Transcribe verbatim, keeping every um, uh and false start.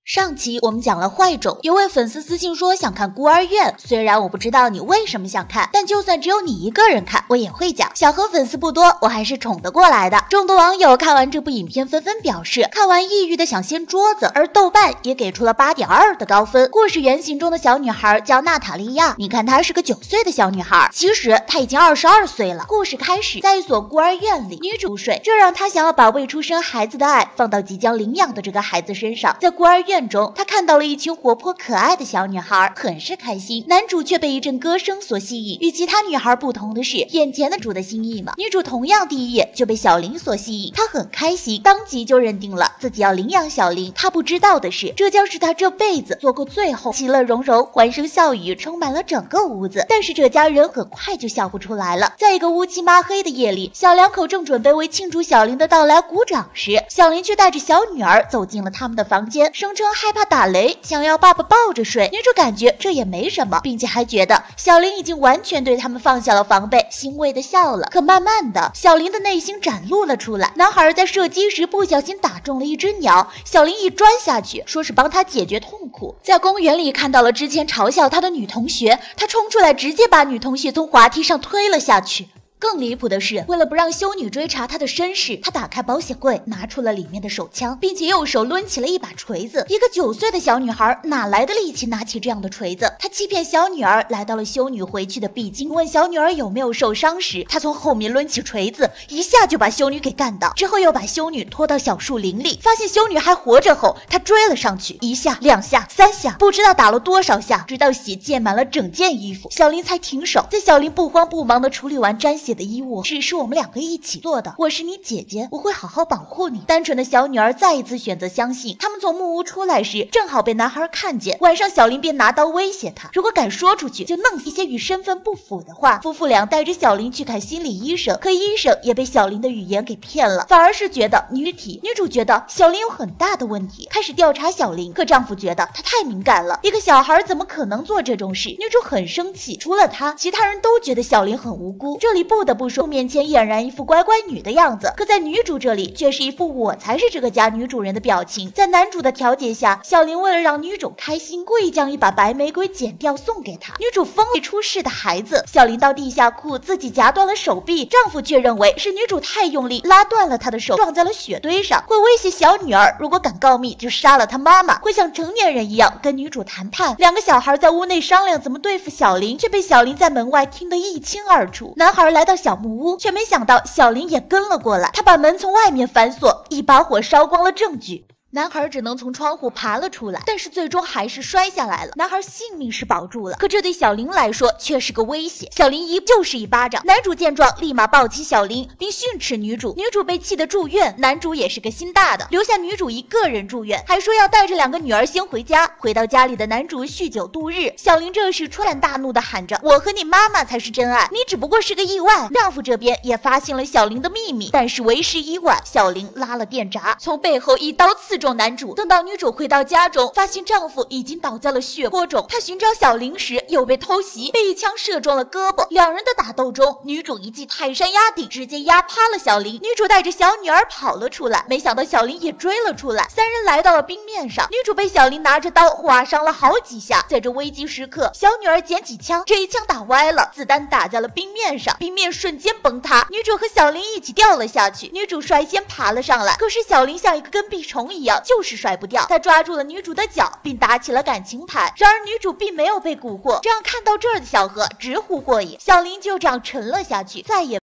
上期我们讲了坏种，有位粉丝私信说想看孤儿院，虽然我不知道你为什么想看，但就算只有你一个人看，我也会讲。小何粉丝不多，我还是宠得过来的。众多网友看完这部影片纷纷表示，看完抑郁的想掀桌子，而豆瓣也给出了 八点二 的高分。故事原型中的小女孩叫娜塔莉亚，你看她是个九岁的小女孩，其实她已经二十二岁了。故事开始在一所孤儿院里，女主睡，这让她想要把未出生孩子的爱放到即将领养的这个孩子身上。在孤儿院中，他看到了一群活泼可爱的小女孩，很是开心。男主却被一阵歌声所吸引。与其他女孩不同的是，眼前的主的心意嘛，女主同样第一眼就被小林所吸引，她很开心，当即就认定了自己要领养小林。她不知道的是，这将是她这辈子做过最后，其乐融融，欢声笑语充满了整个屋子。但是这家人很快就笑不出来了。在一个乌漆抹黑的夜里，小两口正准备为庆祝小林的到来鼓掌时，小林却带着小女儿走进了他们的房间，声称害怕打雷，想要爸爸抱着睡。女主感觉这也没什么，并且还觉得小林已经完全对他们放下了防备，欣慰的笑了。可慢慢的，小林的内心展露了出来。男孩在射击时不小心打中了一只鸟，小林一钻下去，说是帮他解决痛苦。在公园里看到了之前嘲笑他的女同学，他冲出来直接把女同学从滑梯上推了下去。更离谱的是，为了不让修女追查他的身世，他打开保险柜，拿出了里面的手枪，并且右手抡起了一把锤子。一个九岁的小女孩哪来的力气拿起这样的锤子？他欺骗小女儿来到了修女回去的必经，问小女儿有没有受伤时，他从后面抡起锤子，一下就把修女给干倒，之后又把修女拖到小树林里，发现修女还活着后，他追了上去，一下两下三下，不知道打了多少下，直到血溅满了整件衣服，小林才停手。在小林不慌不忙地处理完沾血的衣物，只是我们两个一起做的，我是你姐姐，我会好好保护你。单纯的小女儿再一次选择相信。他们从木屋出来时，正好被男孩看见，晚上小林便拿刀威胁他，如果敢说出去，就弄一些与身份不符的话。夫妇俩带着小林去看心理医生，可医生也被小林的语言给骗了，反而是觉得女体。女主觉得小林有很大的问题，开始调查小林，可丈夫觉得他太敏感了，一个小孩怎么可能做这种事？女主很生气，除了他，其他人都觉得小林很无辜。这里不得不说，面前俨然一副乖乖女的样子，可在女主这里却是一副我才是这个家女主人的表情。在男主的调解下，小林为了让女主开心，故意将一把白玫瑰剪掉送给她。女主疯了，出事的孩子。小林到地下哭，自己夹断了手臂，丈夫却认为是女主太用力，拉断了她的手，撞在了雪堆上，会威胁小女儿，如果敢告密就杀了她妈妈，会像成年人一样跟女主谈判。两个小孩在屋内商量怎么对付小林，却被小林在门外听得一清二楚。男孩来到小木屋，却没想到小林也跟了过来，他把门从外面反锁，一把火烧光了证据。男孩只能从窗户爬了出来，但是最终还是摔下来了。男孩性命是保住了，可这对小林来说却是个威胁。小林一就是一巴掌，男主见状立马抱起小林并训斥女主，女主被气得住院。男主也是个心大的，留下女主一个人住院，还说要带着两个女儿先回家。回到家里的男主酗酒度日，小林这时突然大怒的喊着，我和你妈妈才是真爱，你只不过是个意外。丈夫这边也发现了小林的秘密，但是为时已晚，小林拉了电闸，从背后一刀刺中男主。等到女主回到家中，发现丈夫已经倒在了血泊中，她寻找小林时又被偷袭，被一枪射中了胳膊。两人的打斗中，女主一记泰山压顶，直接压趴了小林。女主带着小女儿跑了出来，没想到小林也追了出来，三人来到了冰面上。女主被小林拿着刀划伤了好几下。在这危急时刻，小女儿捡起枪，这一枪打歪了，子弹打在了冰面上，冰面瞬间崩塌，女主和小林一起掉了下去。女主率先爬了上来，可是小林像一个跟屁虫一样，就是甩不掉。他抓住了女主的脚，并打起了感情牌。然而女主并没有被蛊惑，这样看到这儿的小何直呼过瘾。小林就这样沉了下去，再也